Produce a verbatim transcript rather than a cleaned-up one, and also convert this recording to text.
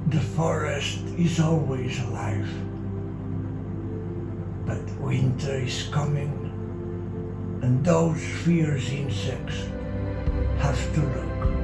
The forest is always alive, but winter is coming, and those fierce insects have to look